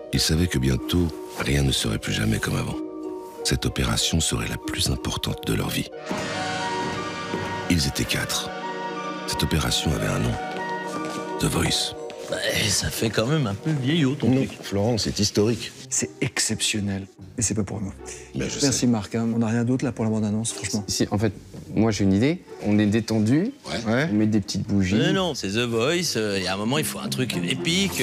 Ils savaient que bientôt, rien ne serait plus jamais comme avant. Cette opération serait la plus importante de leur vie. Ils étaient 4. Cette opération avait un nom. The Voice. Ça fait quand même un peu vieillot, ton truc. Florent, c'est historique. C'est exceptionnel. Et c'est pas pour nous. Mais je Merci sais. Marc, hein. On n'a rien d'autre là pour la bande-annonce, franchement. Si, en fait, moi j'ai une idée. On est détendu, Ouais. on met des petites bougies. Mais non, c'est The Voice. Il y a un moment, il faut un truc épique.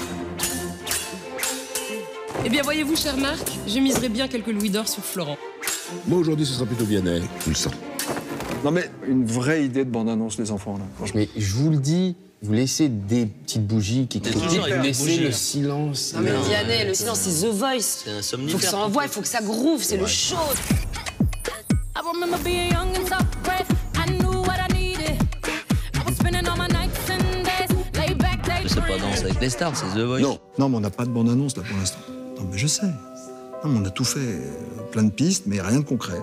Eh bien, voyez-vous, cher Marc, je miserais bien quelques louis d'or sur Florent. Moi, aujourd'hui, ce sera plutôt Vianney. Je le sens. Non mais une vraie idée de bande-annonce, les enfants, là. Franchement. Mais je vous le dis, vous laissez des petites bougies qui toujours critiquent, avec vous des laissez bougies, le là. silence. Non mais Vianney, le silence, c'est The Voice. C'est un Faut que somnifère. ça envoie, il faut que ça groove, c'est le show. I remember being young and self-breath. I knew what I needed. I was spending all my nights and days, lay back, Je sais pas danser avec les stars, c'est The Voice. Non. Non, mais on n'a pas de bande-annonce là pour l'instant. Non mais je sais. Non, mais on a tout fait. Plein de pistes, mais rien de concret.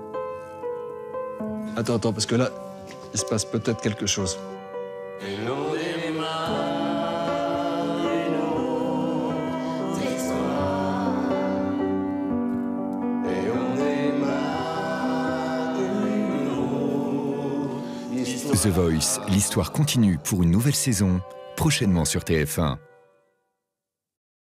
Attends, parce que là, il se passe peut-être quelque chose. The Voice, l'histoire continue pour une nouvelle saison, prochainement sur TF1.